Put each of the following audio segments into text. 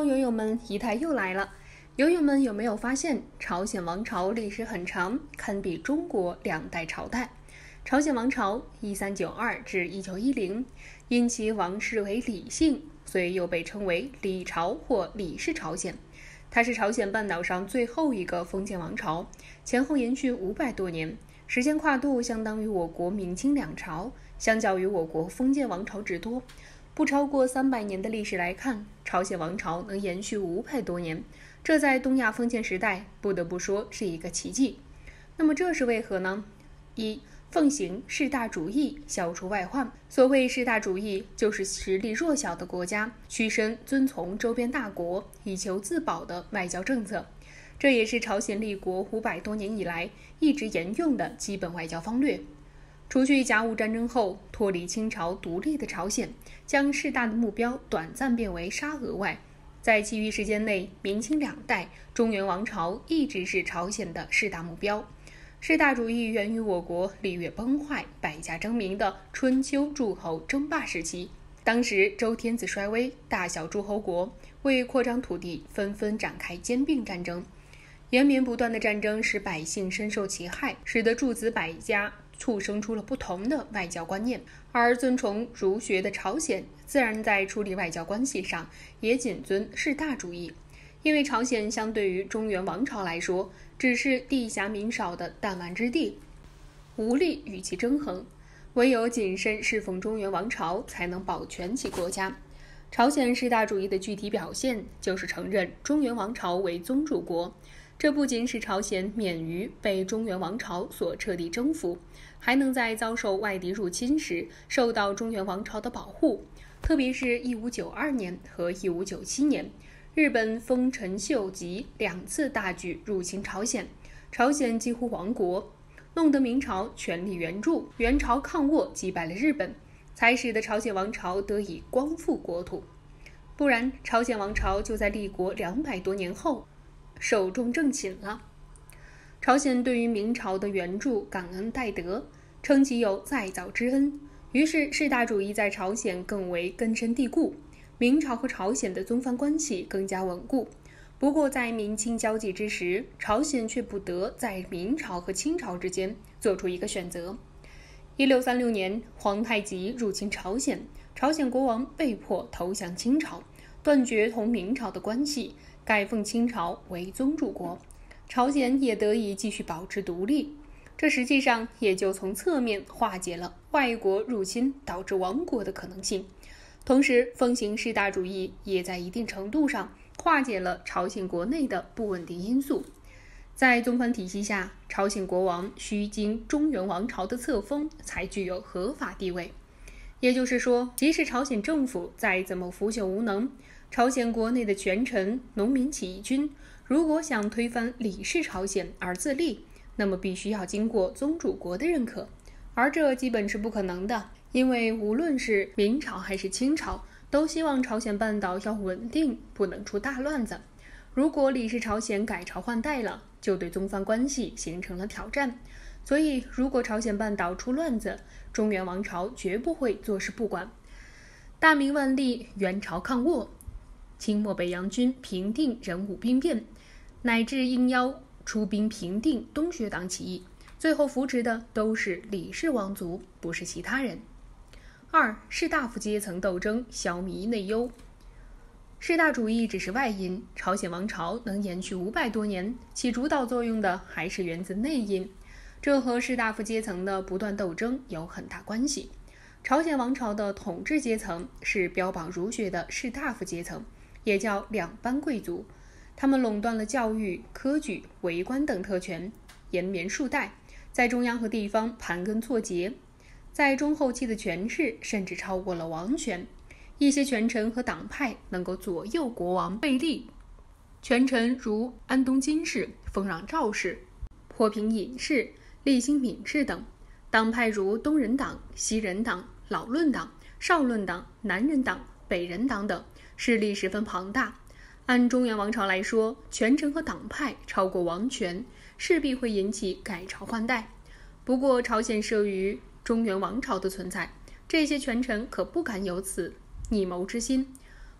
友友们，一台又来了。友友们有没有发现，朝鲜王朝历史很长，堪比中国2代朝代？朝鲜王朝1392至1910，因其王室为李姓，所以又被称为李朝或李氏朝鲜。它是朝鲜半岛上最后一个封建王朝，前后延续500多年，时间跨度相当于我国明清两朝，相较于我国封建王朝之多。不超过300年的历史来看，朝鲜王朝能延续500多年，这在东亚封建时代不得不说是一个奇迹。那么这是为何呢？一、奉行士大主义，消除外患。所谓士大主义，就是实力弱小的国家屈身遵从周边大国，以求自保的外交政策。这也是朝鲜立国500多年以来一直沿用的基本外交方略。除去甲午战争后脱离清朝独立的朝鲜，将士大的目标短暂变为沙俄外，在其余时间内，明清2代中原王朝一直是朝鲜的士大目标。士大主义源于我国礼乐崩坏、百家争鸣的春秋诸侯争霸时期。当时周天子衰微，大小诸侯国为扩张土地，纷纷展开兼并战争。延绵不断的战争使百姓深受其害，使得诸子百家促生出了不同的外交观念，而尊崇儒学的朝鲜自然在处理外交关系上也谨遵士大主义。因为朝鲜相对于中原王朝来说，只是地狭民少的弹丸之地，无力与其争衡，唯有谨慎侍奉中原王朝，才能保全其国家。朝鲜士大主义的具体表现就是承认中原王朝为宗主国，这不仅使朝鲜免于被中原王朝所彻底征服，还能在遭受外敌入侵时受到中原王朝的保护。特别是1592年和1597年，日本丰臣秀吉2次大举入侵朝鲜，朝鲜几乎亡国，弄得明朝全力援助，援朝抗倭击败了日本，才使得朝鲜王朝得以光复国土。不然，朝鲜王朝就在立国200多年后寿终正寝了。朝鲜对于明朝的援助感恩戴德，称其有再造之恩，于是士大主义在朝鲜更为根深蒂固，明朝和朝鲜的宗藩关系更加稳固。不过在明清交际之时，朝鲜却不得在明朝和清朝之间做出一个选择。1636年，皇太极入侵朝鲜，朝鲜国王被迫投降清朝，断绝同明朝的关系，改奉清朝为宗主国，朝鲜也得以继续保持独立。这实际上也就从侧面化解了外国入侵导致亡国的可能性。同时，奉行士大主义也在一定程度上化解了朝鲜国内的不稳定因素。在宗藩体系下，朝鲜国王需经中原王朝的册封才具有合法地位。也就是说，即使朝鲜政府再怎么腐朽无能，朝鲜国内的权臣、农民起义军如果想推翻李氏朝鲜而自立，那么必须要经过宗主国的认可，而这基本是不可能的，因为无论是明朝还是清朝，都希望朝鲜半岛要稳定，不能出大乱子。如果李氏朝鲜改朝换代了，就对宗藩关系形成了挑战。所以，如果朝鲜半岛出乱子，中原王朝绝不会坐视不管。大明万历援朝抗倭，清末北洋军平定壬午兵变，乃至应邀出兵平定东学党起义，最后扶持的都是李氏王族，不是其他人。2. 士大夫阶层斗争消弭内忧。士大主义只是外因，朝鲜王朝能延续500多年，起主导作用的还是源自内因，这和士大夫阶层的不断斗争有很大关系。朝鲜王朝的统治阶层是标榜儒学的士大夫阶层，也叫两班贵族，他们垄断了教育、科举、为官等特权，延绵数代，在中央和地方盘根错节，在中后期的权势甚至超过了王权。一些权臣和党派能够左右国王贝利，权臣如安东金氏、丰壤赵氏、坡平尹氏、立兴闵氏等，党派如东人党、西人党、老论党、少论党、南人党、北人党等，势力十分庞大。按中原王朝来说，权臣和党派超过王权，势必会引起改朝换代。不过朝鲜慑于中原王朝的存在，这些权臣可不敢有此逆谋之心。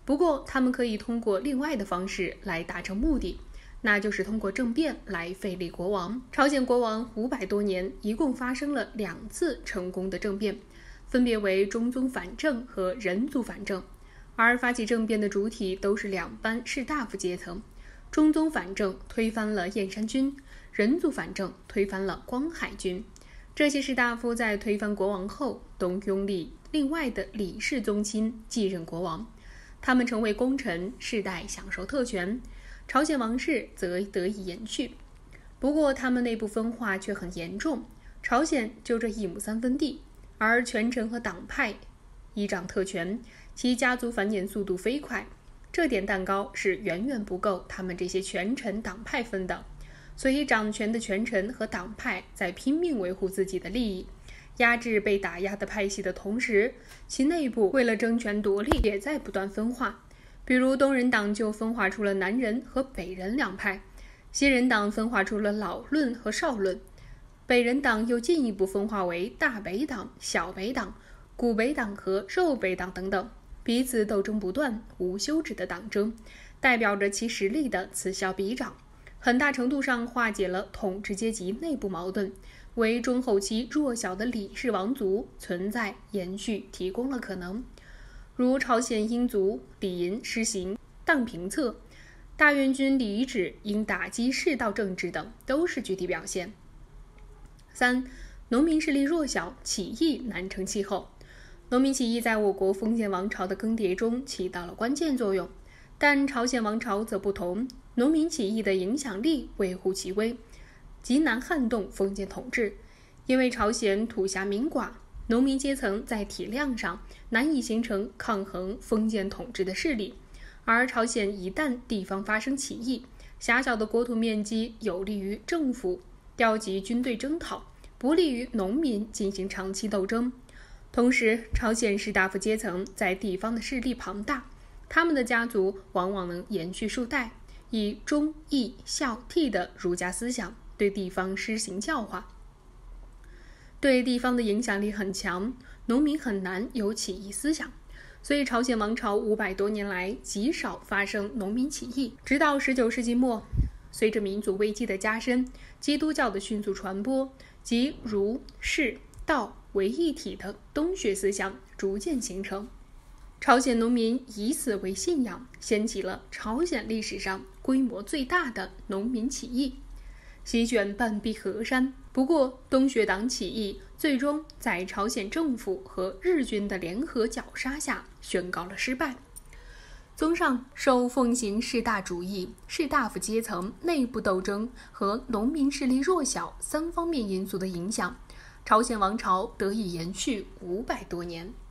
不过，他们可以通过另外的方式来达成目的，那就是通过政变来废立国王。朝鲜国王500多年，一共发生了2次成功的政变，分别为中宗反正和仁祖反正。而发起政变的主体都是2班士大夫阶层。中宗反正推翻了燕山军，仁祖反正推翻了光海军。这些士大夫在推翻国王后，都拥立另外的李氏宗亲继任国王，他们成为功臣，世代享受特权，朝鲜王室则得以延续。不过他们内部分化却很严重，朝鲜就这1亩3分地，而权臣和党派依仗特权，其家族繁衍速度飞快，这点蛋糕是远远不够他们这些权臣党派分的。所以掌权的权臣和党派在拼命维护自己的利益，压制被打压的派系的同时，其内部为了争权夺利也在不断分化。比如东人党就分化出了南人和北人2派，西人党分化出了老论和少论，北人党又进一步分化为大北党、小北党、古北党和肉北党等等，彼此斗争不断，无休止的党争，代表着其实力的此消彼长，很大程度上化解了统治阶级内部矛盾，为中后期弱小的李氏王族存在延续提供了可能。如朝鲜英族李寅施行荡平策，大院军李义指应打击世道政治等，都是具体表现。3. 农民势力弱小，起义难成气候。农民起义在我国封建王朝的更迭中起到了关键作用，但朝鲜王朝则不同，农民起义的影响力微乎其微，极难撼动封建统治。因为朝鲜土狭民寡，农民阶层在体量上难以形成抗衡封建统治的势力，而朝鲜一旦地方发生起义，狭小的国土面积有利于政府调集军队征讨，不利于农民进行长期斗争。同时，朝鲜士大夫阶层在地方的势力庞大，他们的家族往往能延续数代，以忠义孝悌的儒家思想对地方施行教化，对地方的影响力很强，农民很难有起义思想。所以朝鲜王朝500多年来极少发生农民起义，直到19世纪末，随着民族危机的加深，基督教的迅速传播及儒释道为一体的东学思想逐渐形成，朝鲜农民以此为信仰，掀起了朝鲜历史上规模最大的农民起义，席卷半壁河山。不过东学党起义最终在朝鲜政府和日军的联合绞杀下宣告了失败。综上，受奉行士大主义、士大夫阶层内部斗争和农民势力弱小3方面因素的影响，朝鲜王朝得以延续500多年。